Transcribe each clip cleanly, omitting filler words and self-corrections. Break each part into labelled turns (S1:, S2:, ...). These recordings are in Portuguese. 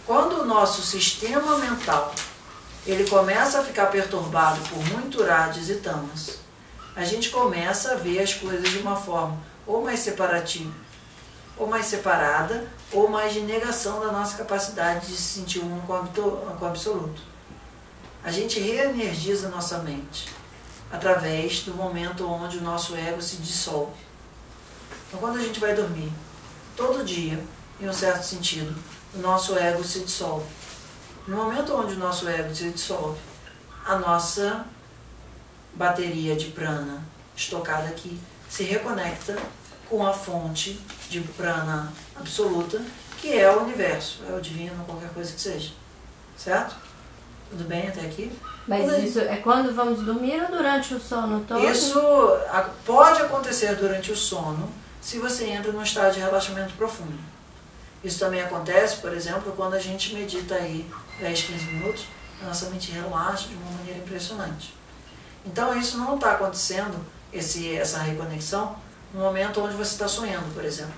S1: Quando o nosso sistema mental ele começa a ficar perturbado por muiturades e tamas, a gente começa a ver as coisas de uma forma ou mais separativa, ou mais separada, ou mais de negação da nossa capacidade de se sentir um com o absoluto. A gente reenergiza nossa mente através do momento onde o nosso ego se dissolve. Então, quando a gente vai dormir, todo dia, em um certo sentido, o nosso ego se dissolve. No momento onde o nosso ego se dissolve, a nossa bateria de prana estocada aqui se reconecta com a fonte de prana absoluta, que é o universo, é o divino, qualquer coisa que seja. Certo? Tudo bem até aqui?
S2: Mas isso é quando vamos dormir ou durante o sono todo?
S1: Isso pode acontecer durante o sono, se você entra num estado de relaxamento profundo. Isso também acontece, por exemplo, quando a gente medita aí 10, 15 minutos, a nossa mente relaxa de uma maneira impressionante. Então isso não está acontecendo, essa reconexão, no momento onde você está sonhando, por exemplo.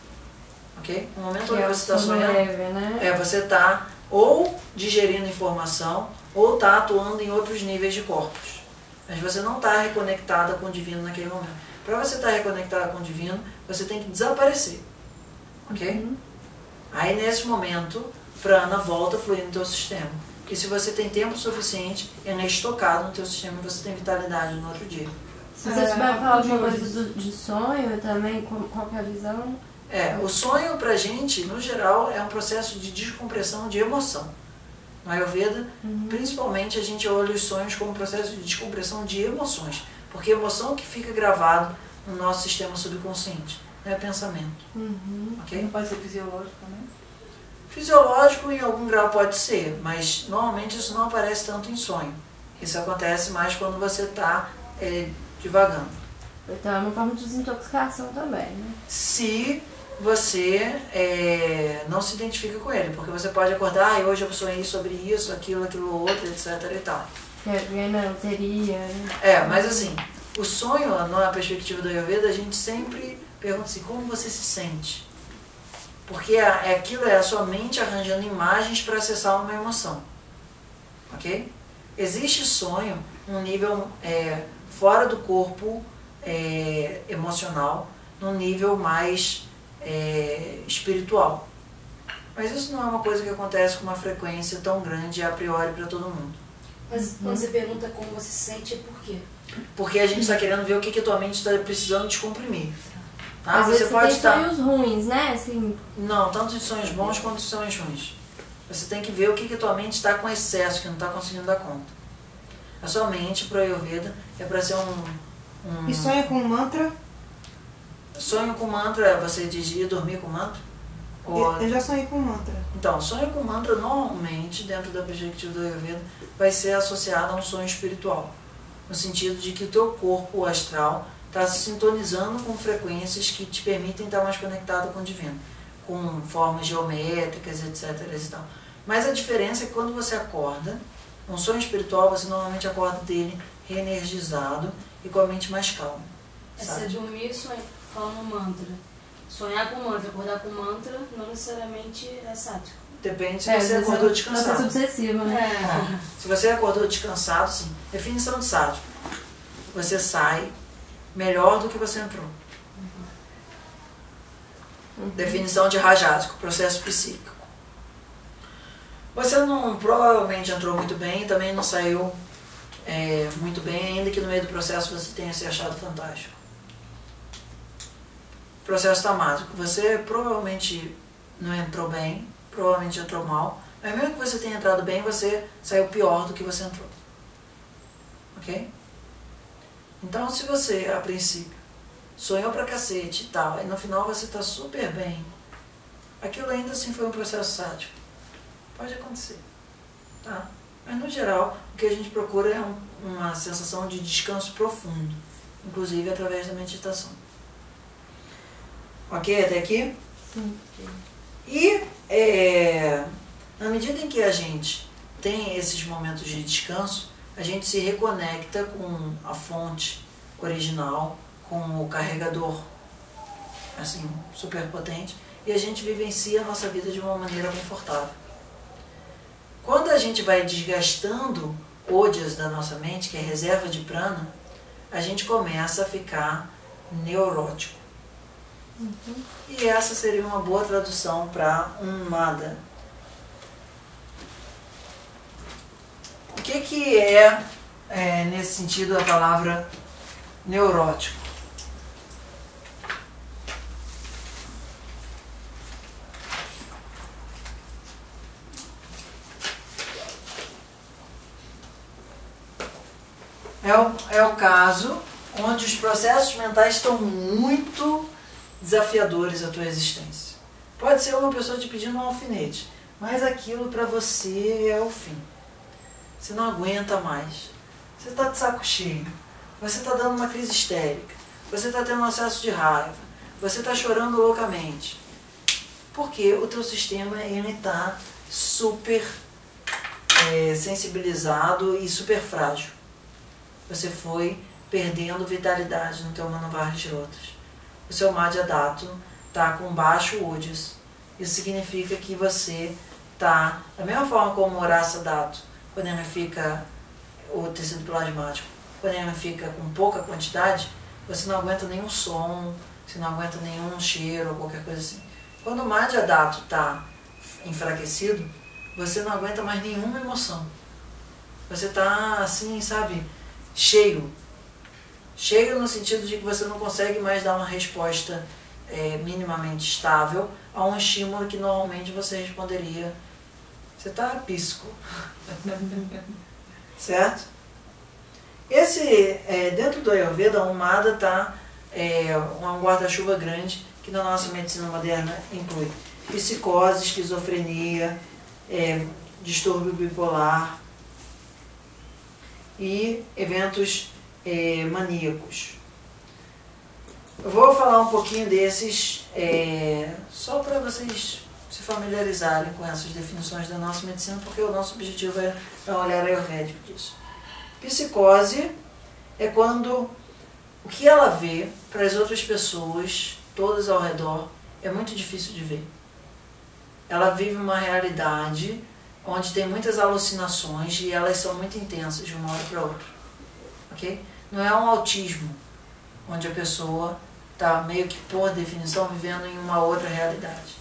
S1: Ok? No momento onde você está sonhando,
S2: né?
S1: você está ou digerindo informação, ou está atuando em outros níveis de corpos. Mas você não está reconectada com o divino naquele momento. Para você estar reconectada com o divino, você tem que desaparecer. Ok? Aí nesse momento, prana volta a fluir no teu sistema. E se você tem tempo suficiente, ele é estocado no teu sistema e você tem vitalidade no outro dia.
S2: Se você souber falar alguma coisa de sonho também, qual que é a visão?
S1: O sonho pra gente, no geral, é um processo de descompressão de emoção. No Ayurveda, principalmente, a gente olha os sonhos como um processo de descompressão de emoções. Porque emoção que fica gravado no nosso sistema subconsciente, não é pensamento. Ok?
S3: Não pode ser fisiológico também?
S1: Fisiológico, em algum grau, pode ser, mas normalmente isso não aparece tanto em sonho. Isso acontece mais quando você está divagando.
S2: Então é uma forma de desintoxicação também, né?
S1: Se você não se identifica com ele, porque você pode acordar, hoje eu sonhei sobre isso, aquilo outro, etc e tal.
S2: Não teria, né?
S1: Mas assim, o sonho, na perspectiva do Ayurveda, a gente sempre pergunta assim, como você se sente? Porque aquilo é a sua mente arranjando imagens para acessar uma emoção. Ok? Existe sonho num nível fora do corpo emocional, num nível mais espiritual. Mas isso não é uma coisa que acontece com uma frequência tão grande a priori para todo mundo.
S4: Mas quando você pergunta como você se sente, é por quê?
S1: Porque a gente está querendo ver o que a tua mente está precisando descomprimir. Tá?
S2: Às vezes você pode tem sonhos ruins, né? Assim...
S1: Não, tanto de sonhos bons quanto de sonhos ruins. Você tem que ver o que a tua mente está com excesso, que não está conseguindo dar conta. A sua mente, para o Ayurveda, é para ser
S3: E sonha com mantra?
S1: Sonho com mantra, você dizia dormir com mantra?
S3: Eu já sonhei com mantra.
S1: Então, sonho com mantra, normalmente, dentro da perspectiva do Ayurveda, vai ser associado a um sonho espiritual. No sentido de que o teu corpo astral está se sintonizando com frequências que te permitem estar mais conectado com o divino, com formas geométricas, etc. E tal. Mas a diferença é que quando você acorda, um sonho espiritual, você normalmente acorda dele reenergizado e com a mente mais calma.
S4: Você dormir falando mantra. Sonhar com mantra, acordar com mantra, não necessariamente é sático.
S1: Depende se você acordou descansado.
S2: Obsessivo, né?
S1: Se você acordou descansado, sim. Definição de sático. Você sai melhor do que você entrou. Definição de rajásico, processo psíquico. Você não provavelmente entrou muito bem e também não saiu muito bem, ainda que no meio do processo você tenha se achado fantástico. Processo tamásico. Você provavelmente não entrou bem, provavelmente entrou mal, mas mesmo que você tenha entrado bem, você saiu pior do que você entrou. Ok? Então, se você, a princípio, sonhou pra cacete e tal, e no final você tá super bem, aquilo ainda assim foi um processo sático. Pode acontecer. Tá? Mas, no geral, o que a gente procura é uma sensação de descanso profundo, inclusive através da meditação. Ok? Até aqui?
S2: Sim.
S1: E, na medida em que a gente tem esses momentos de descanso, a gente se reconecta com a fonte original, com o carregador, assim, super potente, e a gente vivencia a nossa vida de uma maneira confortável. Quando a gente vai desgastando ódias da nossa mente, que é reserva de prana, a gente começa a ficar neurótico. E essa seria uma boa tradução para Unmada. O que é, nesse sentido, a palavra neurótico? É o caso onde os processos mentais estão muito desafiadores à tua existência. Pode ser uma pessoa te pedindo um alfinete, mas aquilo para você é o fim. Você não aguenta mais. Você está de saco cheio. Você está dando uma crise histérica. Você está tendo um acesso de raiva. Você está chorando loucamente. Porque o teu sistema está super sensibilizado e super frágil. Você foi perdendo vitalidade no teu Manavaharirotas. O seu Madhyadatta está com baixo Ojas. Isso significa que você está, da mesma forma como o Rasa Datta, quando ele fica, o tecido plasmático, quando ele fica com pouca quantidade, você não aguenta nenhum som, você não aguenta nenhum cheiro ou qualquer coisa assim. Quando o Madhyadatta está enfraquecido, você não aguenta mais nenhuma emoção. Você está assim, sabe, cheio. Cheio no sentido de que você não consegue mais dar uma resposta minimamente estável a um estímulo que normalmente você responderia. Você está pisco. Certo? Dentro do Ayurveda, a Unmada está um guarda-chuva grande que na nossa medicina moderna inclui psicose, esquizofrenia, distúrbio bipolar e eventos maníacos. Eu vou falar um pouquinho desses só para vocês se familiarizarem com essas definições da nossa medicina, porque o nosso objetivo é um olhar ayurvédico disso. Psicose é quando o que ela vê para as outras pessoas, todas ao redor, é muito difícil de ver. Ela vive uma realidade onde tem muitas alucinações e elas são muito intensas de uma hora para outra. Okay? Não é um autismo, onde a pessoa está meio que por definição vivendo em uma outra realidade.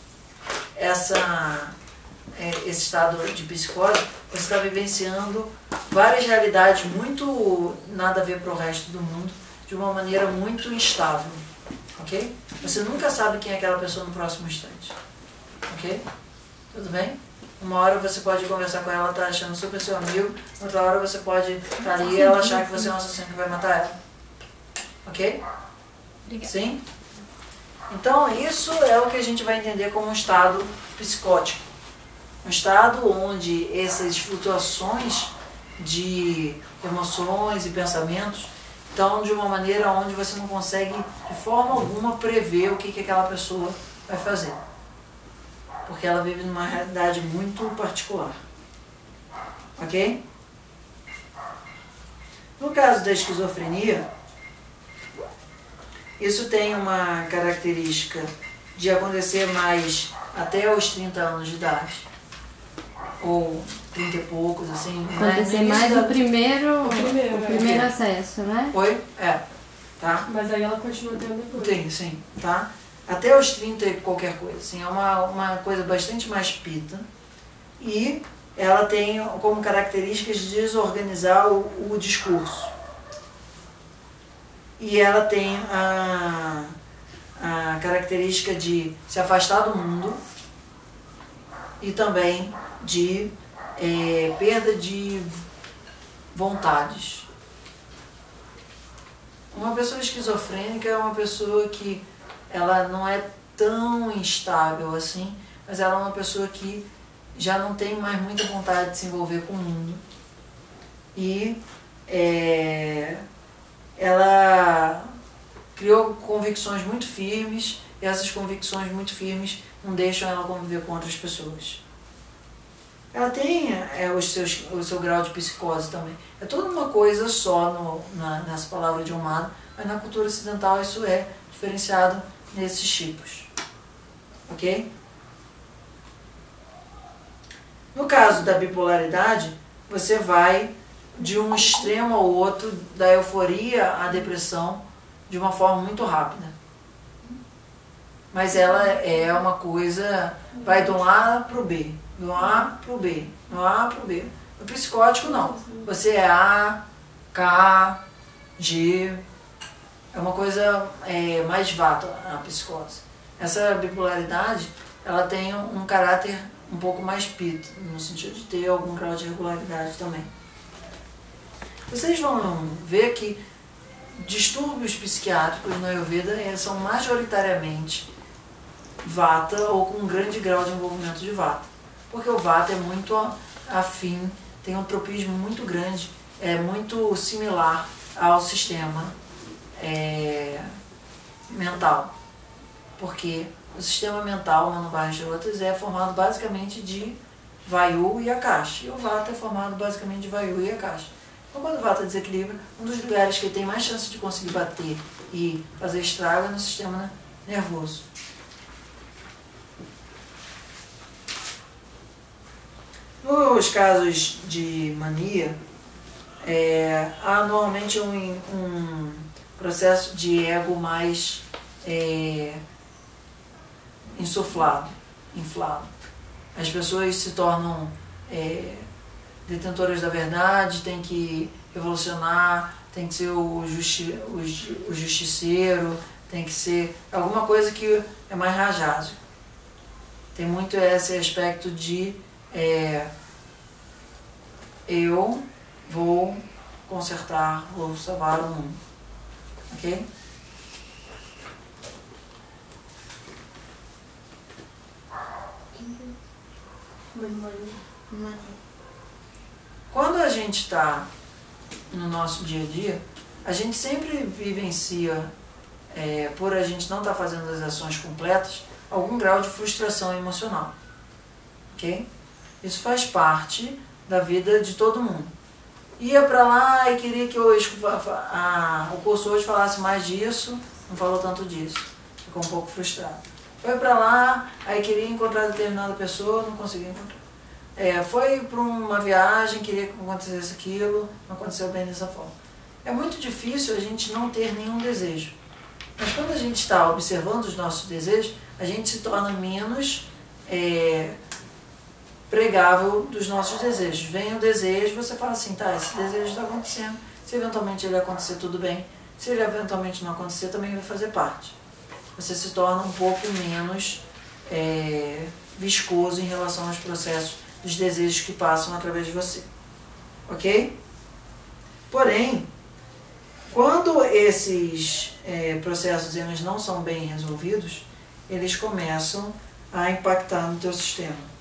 S1: Esse estado de psicose, você está vivenciando várias realidades muito nada a ver para o resto do mundo, de uma maneira muito instável. Ok? Você nunca sabe quem é aquela pessoa no próximo instante. Ok? Tudo bem? Uma hora você pode conversar com ela, ela está achando super seu amigo, outra hora você pode estar ali e ela achar que você é um assassino que vai matar ela. Ok?
S2: Obrigada.
S1: Sim? Então isso é o que a gente vai entender como um estado psicótico. Um estado onde essas flutuações de emoções e pensamentos estão de uma maneira onde você não consegue de forma alguma prever o que aquela pessoa vai fazer. Porque ela vive numa realidade muito particular. Ok? No caso da esquizofrenia, isso tem uma característica de acontecer mais até os 30 anos de idade. Ou 30 e poucos, assim.
S2: Acontecer mais o primeiro acesso, né?
S1: Oi? Tá?
S4: Mas aí ela continua tendo depois.
S1: Tem, sim. Tá? Até os 30 e qualquer coisa. Assim, é uma coisa bastante mais pita. E ela tem como características de desorganizar o discurso. E ela tem a característica de se afastar do mundo e também de perda de vontades. Uma pessoa esquizofrênica é uma pessoa que ela não é tão instável assim, mas ela é uma pessoa que já não tem mais muita vontade de se envolver com o mundo. E ela criou convicções muito firmes, e essas convicções muito firmes não deixam ela conviver com outras pessoas. Ela tem o seu grau de psicose também. É toda uma coisa só nessa palavra de Unmada, mas na cultura ocidental isso é diferenciado nesses tipos. Ok? No caso da bipolaridade, você vai de um extremo ao outro, da euforia à depressão, de uma forma muito rápida. Mas ela é uma coisa, vai do A para o B, do A para o B, do A para o B. No psicótico não, você é A, K, G, é uma coisa mais vata a psicose. Essa bipolaridade, ela tem um caráter um pouco mais pito, no sentido de ter algum grau de regularidade também. Vocês vão ver que distúrbios psiquiátricos no Ayurveda são majoritariamente vata ou com um grande grau de envolvimento de vata. Porque o vata é muito afim, tem um tropismo muito grande, é muito similar ao sistema mental. Porque o sistema mental, Mano-Varja-Outras, é formado basicamente de Vayu e Akasha. E o vata é formado basicamente de Vayu e Akasha. Então, quando o vata desequilibra, um dos lugares que tem mais chance de conseguir bater e fazer estrago é no sistema nervoso. Nos casos de mania, há normalmente um processo de ego mais insuflado, inflado. As pessoas se tornam detentoras da verdade, tem que revolucionar, tem que ser o justiceiro, tem que ser alguma coisa que é mais rajado. Tem muito esse aspecto de eu vou consertar, vou salvar o mundo. Ok? Quando a gente está no nosso dia a dia, a gente sempre vivencia, por a gente não estar fazendo as ações completas, algum grau de frustração emocional. Ok? Isso faz parte da vida de todo mundo. Ia pra lá e queria que o curso hoje falasse mais disso, não falou tanto disso. Ficou um pouco frustrado. Foi pra lá, aí queria encontrar determinada pessoa, não conseguia encontrar. Foi para uma viagem, queria que acontecesse aquilo, não aconteceu bem dessa forma. É muito difícil a gente não ter nenhum desejo. Mas quando a gente está observando os nossos desejos, a gente se torna menos pregável dos nossos desejos. Vem o desejo, você fala assim, tá, esse desejo está acontecendo. Se eventualmente ele acontecer, tudo bem. Se ele eventualmente não acontecer, também vai fazer parte. Você se torna um pouco menos viscoso em relação aos processos dos desejos que passam através de você. Ok? Porém, quando esses processos eles não são bem resolvidos, eles começam a impactar no teu sistema.